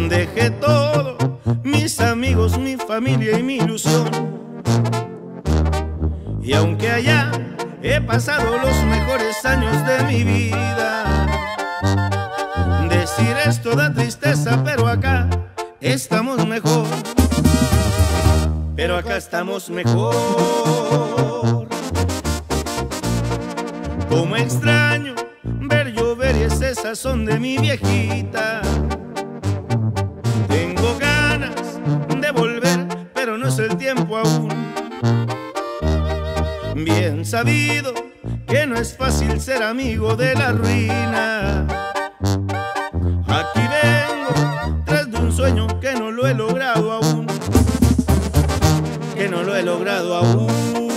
Dejé todo, mis amigos, mi familia y mi ilusión. Y aunque allá he pasado los mejores años de mi vida, decir esto da tristeza, pero acá estamos mejor. Pero acá estamos mejor. Como extraño ver llover y ese sazón de mi viejita. Tengo ganas de volver, pero no es el tiempo aún. Bien sabido que no es fácil ser amigo de la ruina. Aquí vengo tras de un sueño que no lo he logrado aún. Que no lo he logrado aún.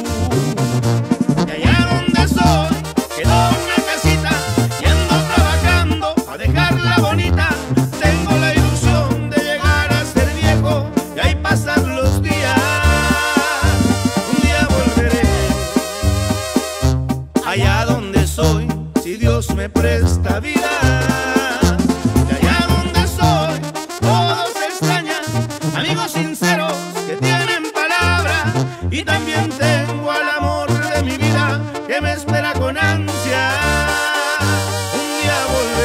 Y allá donde soy quedó una casita y ando trabajando a dejarla bonita. Tengo la ilusión de llegar a ser viejo y ahí pasar los días. Un día volveré allá donde soy, si Dios me presta vida. De allá donde soy, todos extrañan amigos sinceros que tienen palabra. Y también tengo al amor de mi vida que me espera con ansia. Un día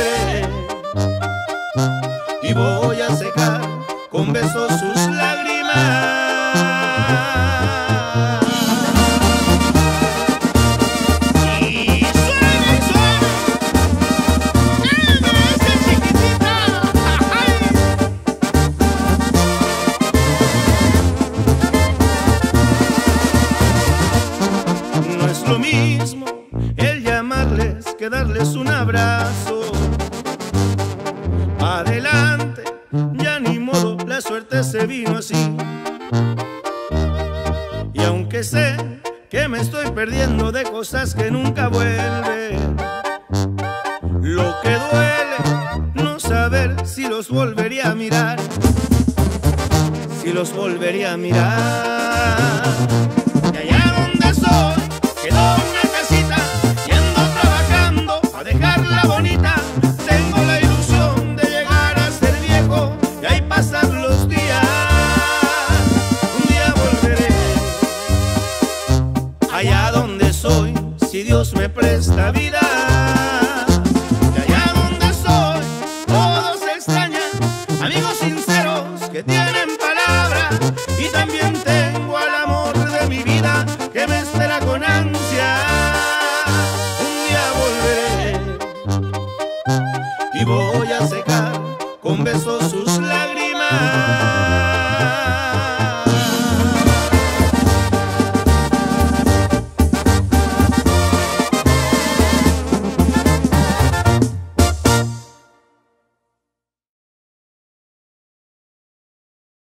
volveré y voy a secar con besos sus lágrimas. No es lo mismo el llamarles que darles un abrazo. Adelante, ya ni modo, la suerte se vino así. Y aunque sé que me estoy perdiendo de cosas que nunca vuelven, lo que duele no saber si los volvería a mirar. Si los volvería a mirar. Y allá donde soy quedó una casita y ando trabajando a dejarla bonita. Tengo la ilusión de llegar a ser viejo y ahí pasar los días. Un día volveré allá donde soy, si Dios me presta vida.